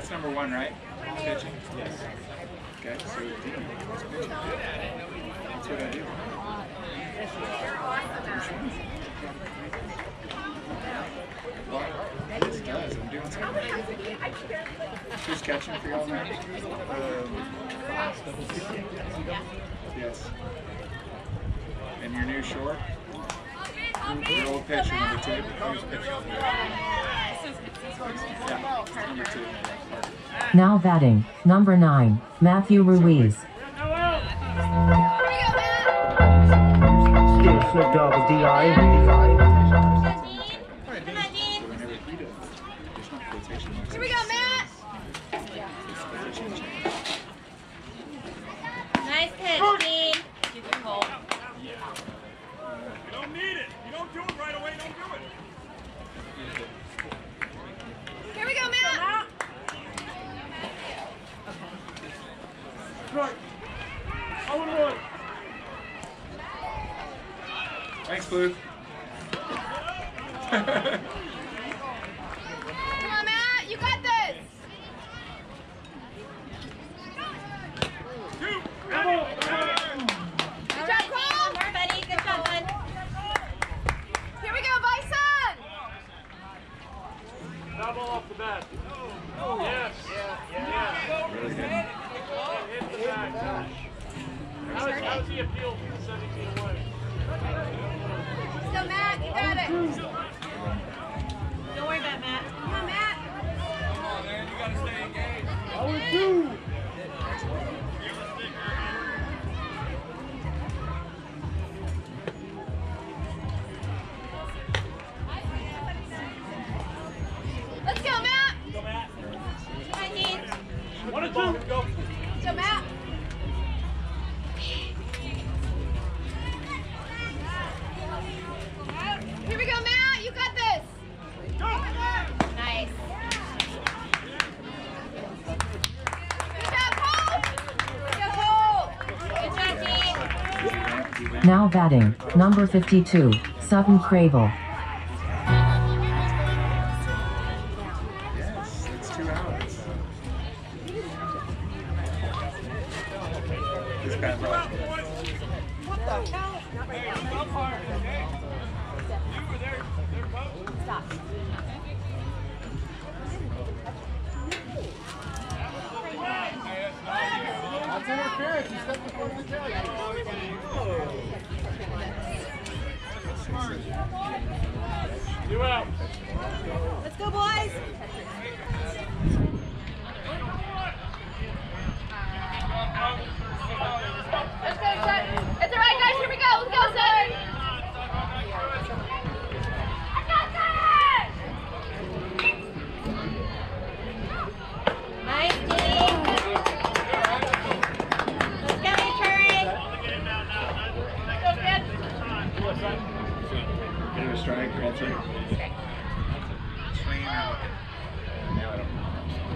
That's number 1, right? Pitching? Yes. Okay, so Dean. That's what I do. This does. I'm doing something. Who's catching for y'all now? Yes. And your new short? Your old pitcher, number 2. Yeah, number 2. Now batting, number 9, Matthew Ruiz. Still flipped off with DI. Here we go, Matt! Nice pitch, Dean. You don't need it. You don't do it right away, don't do it. Here we go, Matt! Right. 0-1. Thanks, Blue. Come on, Matt! You got this! Good job, Cole! Buddy. Good job, bud. Here we go, Bison! Double off the bat. Yes. Yeah. Really good. Hit the back. How's he appeal from 17 away? So, Matt, you got it. Don't worry about Matt. Come on, Matt. Come on, man. You got to stay engaged. 0-2. Let's go, Matt. Go, Matt. 19. 1-2. Go. Go, Matt. Here we go, Matt. You got this. Go. Nice. Good job, Cole. Go, Cole. Good job, Dean. Now batting, number 52, Sutton Cravel. Yes, it's 2 outs. This bad ball. What the hell? Not right now. You were there. Stop. That's interference. You stepped before the tell. You out. Let's go, boys. Let's go, Sutton. It's all right, guys. Here we go. Let's go, Sutton. I got that! Nice, Dean. Let's go, Trey. Go, kid. Get a strike, call 3. Okay. Swing out. Now I don't know.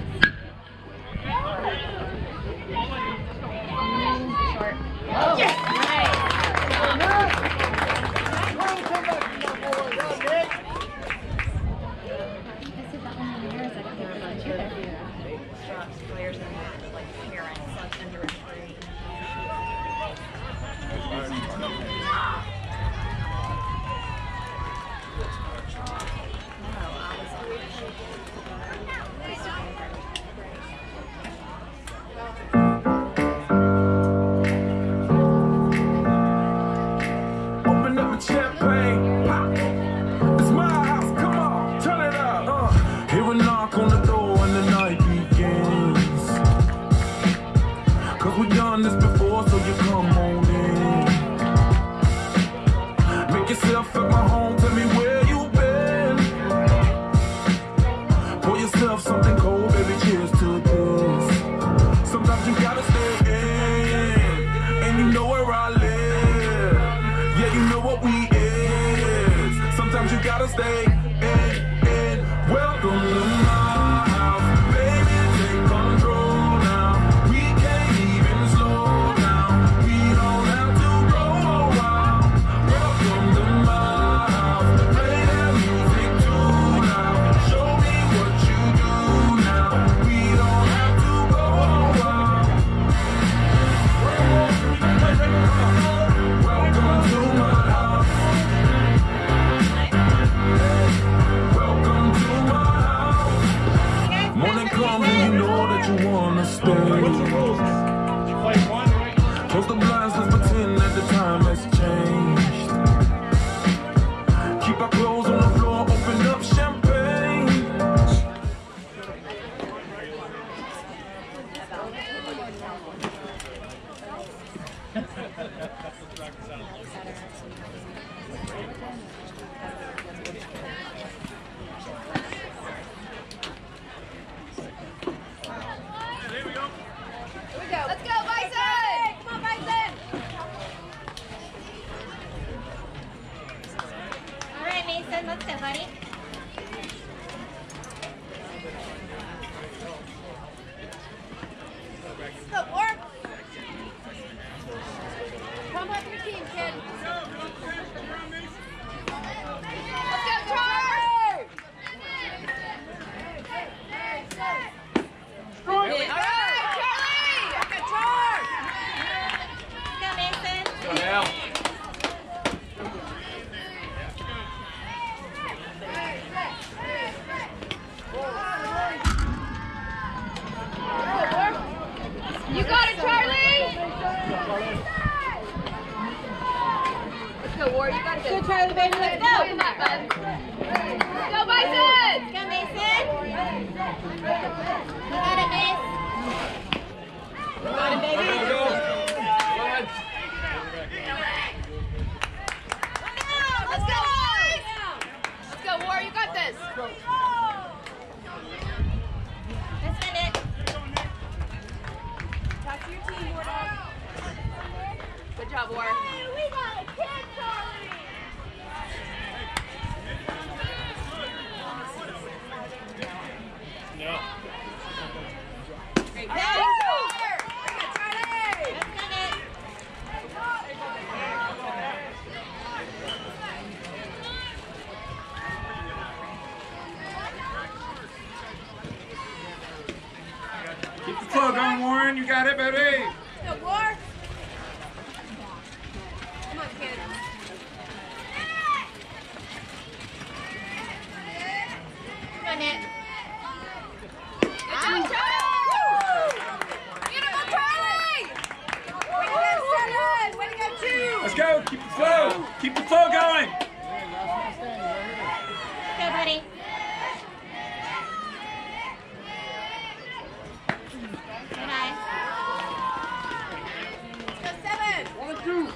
Short. Oh, yes! Nice. Players in that, like parents, like under a tree. Open up a champagne, pop. It's my house, come on, turn it up. Hear a knock on the door and the night begins. Cause we done this before, so you come on in. Make yourself at my home, tell me where you been. Pour yourself something cold, baby, cheers to this. Sometimes you gotta stay in, and you know where I live. Yeah, you know what we is. Sometimes you gotta stay in. Welcome to my house, baby, take control now. We can't even slow down. We don't have to go around. Welcome to my house, play that music too loud. Show me what you do now. We don't Let's go, Bison! Come on, Bison! All right, Mason, let's go, buddy. Let's go, War. Come up your team, kid. Let's go, Charlie! All right, Charlie! Good charge! Go, Mason. Go now. You got it, Charlie! Let's go, War. You got it. Good, Charlie, baby. Let's go. Come on, bud. Let's go, Bison! Go, Mason. You got it, Mace. You got it, baby. Go, go. Let's go, boys! Let's go, War. You got this. Let's send it. Talk to your team, War Dog. Good job, War. We got a kid, Charlie! No. Great pass. Bring it, Charlie! Let's send it. Keep the flow going, Warren. You got it, baby. Let's go, War. Come on, kid. Come on, Nick. Good job, Charlie! Beautiful, Charlie! Way to go, 7! Way to go, 2! Let's go. Keep the flow. Keep the flow going. Go, buddy. Nice. Let's go, 7! 1 and 2.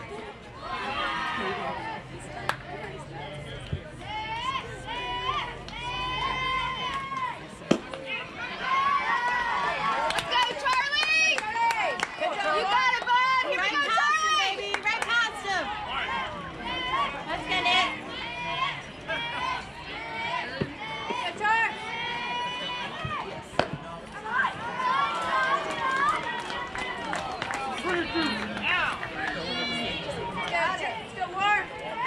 Let's go, Charlie! You got it, bud! Here we go, Charlie! Baby. Right past him! Let's get it. Good Char! Got it. Let's go, War.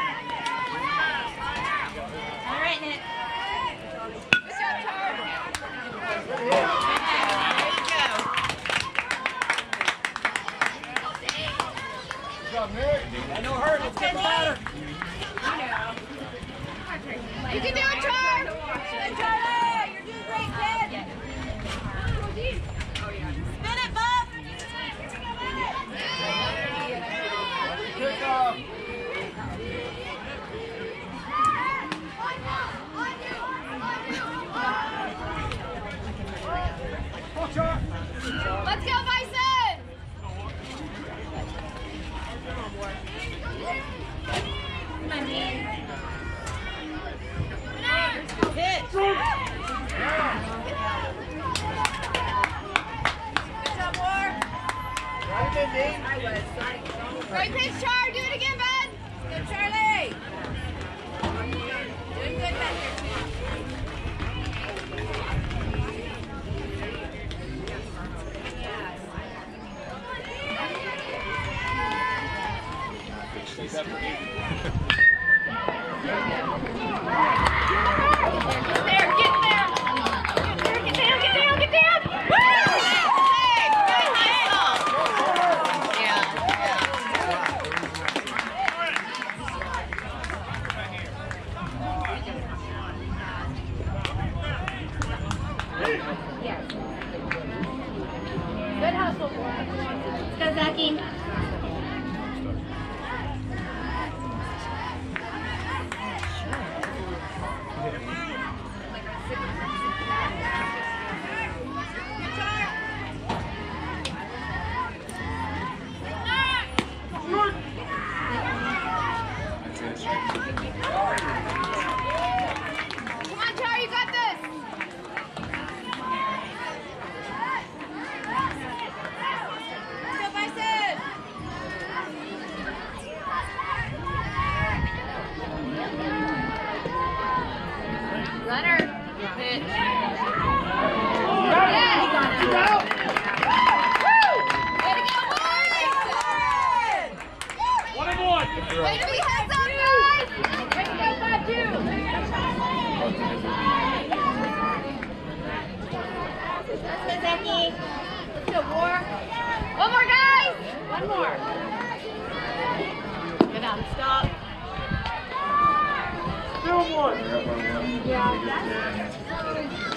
All right, Nick. Good job, Char. There you go. I know her. Let's get the ladder. You can do it, Char! Good, Charlie! You're doing great, kid! Spin it, Bob! Pick off. Let's go, Bison! Come on, man. Hit! Good job, War! Great pitch, Char! Do it again, bud! Good, Charlie! Doing good back here, too. Stay up for 8. Get there! Get down! Woo! Hey, very nice ball. Good hustle, boy. Let's go, Zachy. Danny. Let's go, War. One more, guys. One more. Get up. Stop. Still one. We're up on one. Yeah.